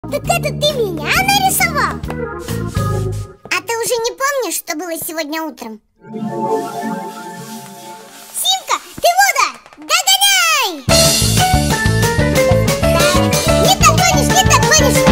Так это ты меня нарисовал? А ты уже не помнишь, что было сегодня утром? Симка, ты вода! Догоняй! Не так гонишь, не так гонишь!